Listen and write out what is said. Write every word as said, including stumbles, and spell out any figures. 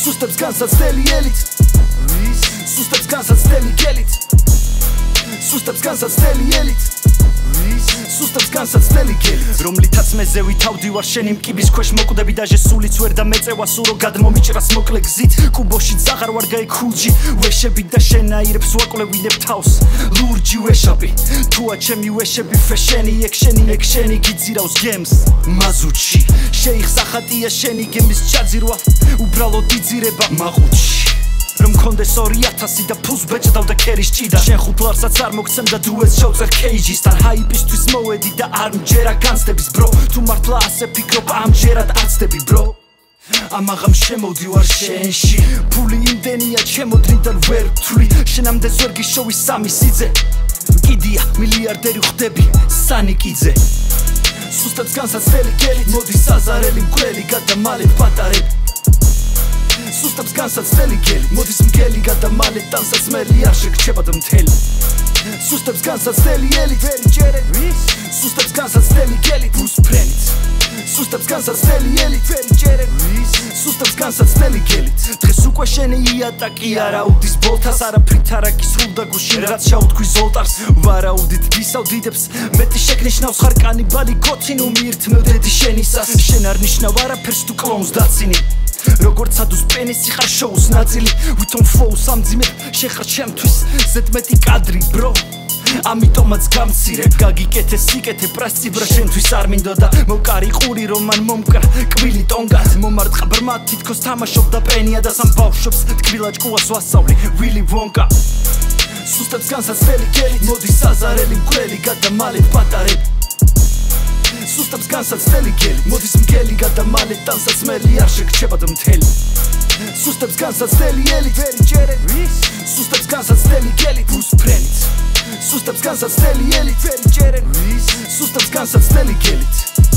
სუსტებს განსაცდელი ელით სუსტებს განსაცდელი გელით სუსტებს განსაცდელი ელით სუსტებს განსაცდელი გელით რომლითაც მეზე ვითავდივარ შენი მკიბის ქვეშ მოკვდები და ჟესულიც ვერ და მეწევა სურო გადმომიჭრას მოკლე გზით კუბოში აღარ ვარ გაიქულჯი ვეშები და შენაირებს ვაკვლევინებ თავს ლურჯი ვეშაპი თუა ჩემი ვეშები ფეშენი ეგ შენი ეგ შენი გიძირავს გემს მაზუჩი შეიხსახატია შენი გემის ჩაძირვა უბრალოდ იძირება მაღუჩი რომ კონდეს ორი ათასი და ფულს ბეჭდავდა ქერის ჭიდა შენ ხუთლარსაც არ მოგცემ და დუელს შევწერ ქეიჯისთან ჰაიპისთვის მოვედი და არ მჯერა განცდების bro თუ მართლა ასე ფიქრობ ამჯერად არცდები bro ამაღამ შემოვდივარ შენში ფული იმდენია ჩემოდრიდან ვერ ვთვლი შენამდე ვერ გიშოვი სამი სიძე კიდია მილიარდერი ხდები სანიკიძე სუსტებს განსაცდელი გელით მოდი საზარელი მკვლელი გადამალეთ პატარები სუსტებს განსაცდელი გელი მოდის მგელი გადამალეთ ტანსაცმელი არ შეგრჩება და მთელი სუსტებს განსაცდელი ელით ვერი ჯერე სუსტებს განსაცდელი გელით უსფრენით სუსტებს განსაცდელი ელით ვერი ჯერე სუსტებს განსაცდელი გელით დღეს უკვე შენი იატაკი არაუდის ბოლთას არაფრით არ აკისრულდა გუშინ რაც შაუთქვი ზოლტარს ვარაუდით გისავდიდებს მეტი შეგნიშნავს ხარ კანიბალი გოთინუ მიირთმევდედი შენისას შენ არ ნიშნავ არაფერს თუ კლონს დაცინი როგორც ადუს პენისი ხარ შოუს ნაწილი ვითომ ფლოუს ამძიმებ შეხარ ჩემთვის ზედმეტი კადრი bro ამიტომაც გამცირებ გაგიკეთე სიკეთე პრასციბრა შენთვის არ მინდოდა მოვკარი ყური რომ მან მომკრა კვილი ტონგად მომარტყა ბრმა თითქოს თამაშობდა პენია და სამ ბავშვებს თკბილა ჭკუას ვასწავლი ვილი ვონკა სუსტებს განსაცდელი გელით მოდი საზარელი მკვლელი გადამალეთ პატარები სუსტებს განსაცდელი გელი მოდის მგელი გადამალეთ ტანსაცმელი არ შეგრჩება და მთელი სუსტებს განსაცდელი ელით ვერი ჯერე სუსტებს განსაცდელი გელით უსფრენით სუსტებს განსაცდელი ელით ვერი ჯერე სუსტებს განსაცდელი გელით